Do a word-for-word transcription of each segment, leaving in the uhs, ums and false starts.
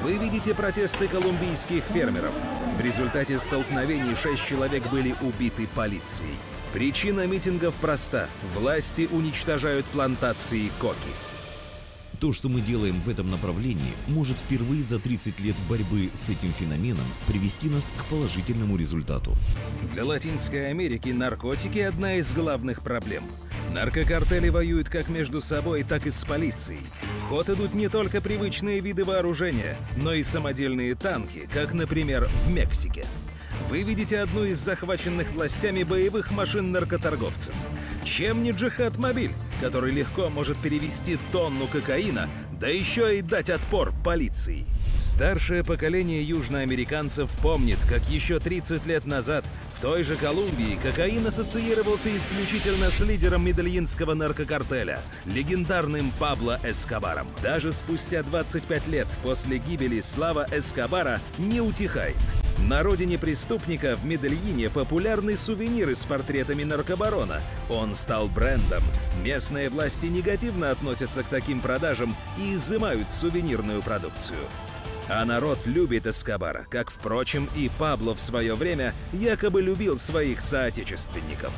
Вы видите протесты колумбийских фермеров. В результате столкновений шесть человек были убиты полицией. Причина митингов проста. Власти уничтожают плантации коки. То, что мы делаем в этом направлении, может впервые за тридцать лет борьбы с этим феноменом привести нас к положительному результату. Для Латинской Америки наркотики – одна из главных проблем. Наркокартели воюют как между собой, так и с полицией. В ход идут не только привычные виды вооружения, но и самодельные танки, как, например, в Мексике. Вы видите одну из захваченных властями боевых машин наркоторговцев. Чем не джихад-мобиль, который легко может перевести тонну кокаина, да еще и дать отпор полиции? Старшее поколение южноамериканцев помнит, как еще тридцать лет назад в той же Колумбии кокаин ассоциировался исключительно с лидером медельинского наркокартеля, легендарным Пабло Эскобаром. Даже спустя двадцать пять лет после гибели слава Эскобара не утихает. На родине преступника в Медельине популярны сувениры с портретами наркобарона. Он стал брендом. Местные власти негативно относятся к таким продажам и изымают сувенирную продукцию. А народ любит Эскобара, как, впрочем, и Пабло в свое время якобы любил своих соотечественников.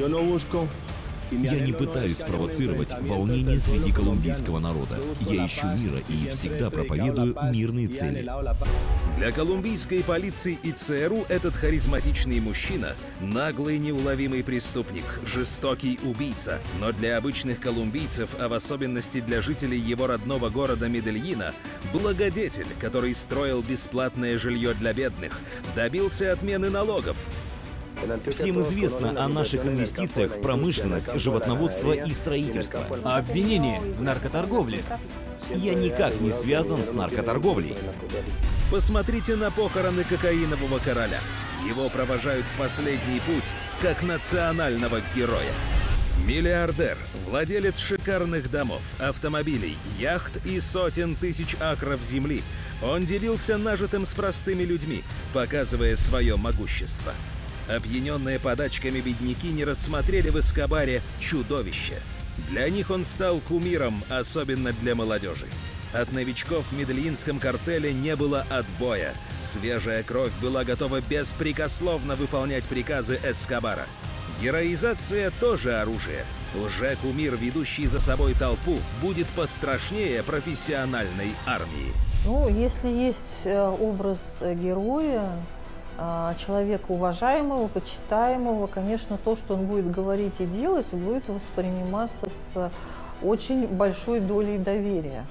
Я не пытаюсь спровоцировать волнение среди колумбийского народа. Я ищу мира и всегда проповедую мирные цели. Для колумбийской полиции и ЦРУ этот харизматичный мужчина – наглый неуловимый преступник, жестокий убийца. Но для обычных колумбийцев, а в особенности для жителей его родного города Медельина, благодетель, который строил бесплатное жилье для бедных, добился отмены налогов. Всем известно о наших инвестициях в промышленность, животноводство и строительство. А обвинение в наркоторговле? Я никак не связан с наркоторговлей. Посмотрите на похороны кокаинового короля. Его провожают в последний путь как национального героя. Миллиардер, владелец шикарных домов, автомобилей, яхт и сотен тысяч акров земли. Он делился нажитым с простыми людьми, показывая свое могущество. Опьяненные подачками бедняки не рассмотрели в Эскобаре чудовище. Для них он стал кумиром, особенно для молодежи. От новичков в медельинском картеле не было отбоя. Свежая кровь была готова беспрекословно выполнять приказы Эскобара. Героизация тоже оружие. Лже-кумир, ведущий за собой толпу, будет пострашнее профессиональной армии. Ну, если есть образ героя, человека уважаемого, почитаемого, конечно, то, что он будет говорить и делать, будет восприниматься с очень большой долей доверия.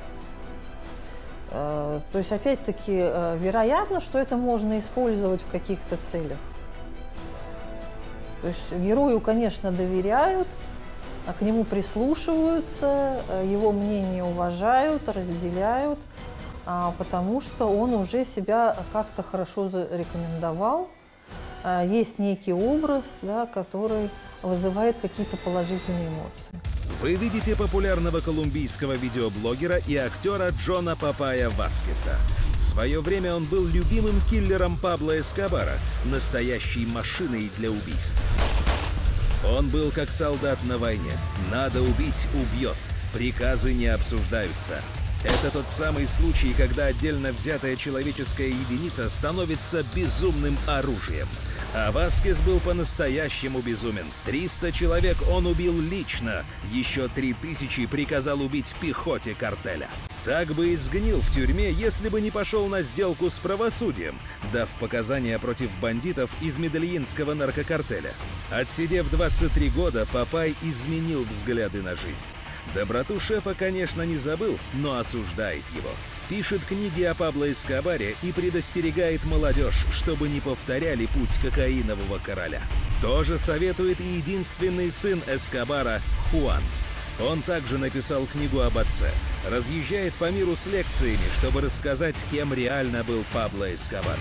То есть, опять-таки, вероятно, что это можно использовать в каких-то целях. То есть герою, конечно, доверяют, к нему прислушиваются, его мнение уважают, разделяют, потому что он уже себя как-то хорошо зарекомендовал. Есть некий образ, да, который вызывает какие-то положительные эмоции. Вы видите популярного колумбийского видеоблогера и актера Джона Папая Васкеса. В свое время он был любимым киллером Пабло Эскобара, настоящей машиной для убийств. Он был как солдат на войне. Надо убить – убьет. Приказы не обсуждаются. Это тот самый случай, когда отдельно взятая человеческая единица становится безумным оружием. А Васкес был по-настоящему безумен. триста человек он убил лично, еще три тысячи приказал убить пехоте картеля. Так бы и сгнил в тюрьме, если бы не пошел на сделку с правосудием, дав показания против бандитов из медельинского наркокартеля. Отсидев двадцать три года, Папай изменил взгляды на жизнь. Доброту шефа, конечно, не забыл, но осуждает его. Пишет книги о Пабло Эскобаре и предостерегает молодежь, чтобы не повторяли путь кокаинового короля. Тоже советует и единственный сын Эскобара Хуан. Он также написал книгу об отце. Разъезжает по миру с лекциями, чтобы рассказать, кем реально был Пабло Эскобар.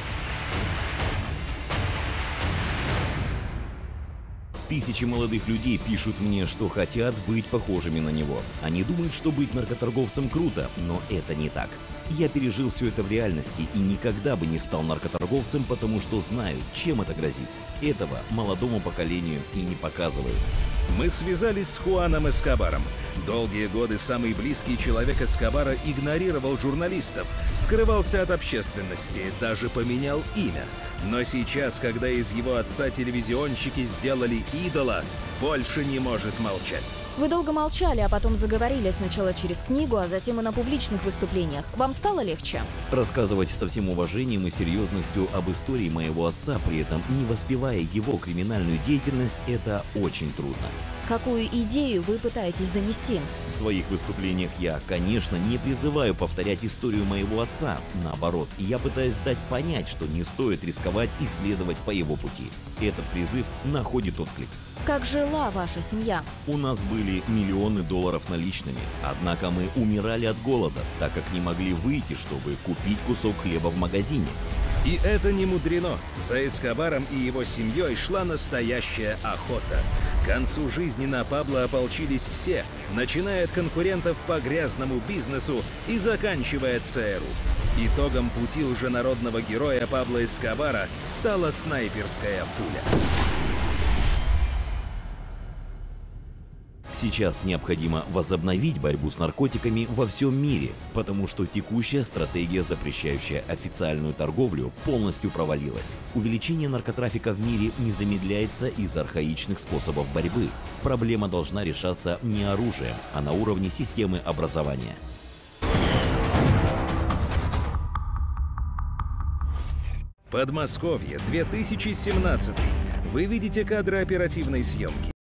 Тысячи молодых людей пишут мне, что хотят быть похожими на него. Они думают, что быть наркоторговцем круто, но это не так. Я пережил все это в реальности и никогда бы не стал наркоторговцем, потому что знаю, чем это грозит. Этого молодому поколению и не показывают. Мы связались с Хуаном Эскобаром. Долгие годы самый близкий человек Эскобара игнорировал журналистов, скрывался от общественности, даже поменял имя. Но сейчас, когда из его отца телевизионщики сделали идола, больше не может молчать. Вы долго молчали, а потом заговорили сначала через книгу, а затем и на публичных выступлениях. Вам стало легче? Рассказывать со всем уважением и серьезностью об истории моего отца, при этом не воспевая его криминальную деятельность, это очень трудно. Какую идею вы пытаетесь донести? В своих выступлениях я, конечно, не призываю повторять историю моего отца. Наоборот, я пытаюсь дать понять, что не стоит рисковать и следовать по его пути. Этот призыв находит отклик. Как жила ваша семья? У нас были миллионы долларов наличными, однако мы умирали от голода, так как не могли выйти, чтобы купить кусок хлеба в магазине. И это не мудрено. За Эскобаром и его семьей шла настоящая охота. К концу жизни на Пабло ополчились все, начиная от конкурентов по грязному бизнесу и заканчивая ЦРУ. Итогом пути лженародного героя Пабло Эскобара стала снайперская пуля. Сейчас необходимо возобновить борьбу с наркотиками во всем мире, потому что текущая стратегия, запрещающая официальную торговлю, полностью провалилась. Увеличение наркотрафика в мире не замедляется из-за архаичных способов борьбы. Проблема должна решаться не оружием, а на уровне системы образования. Подмосковье, две тысячи семнадцатый. Вы видите кадры оперативной съемки.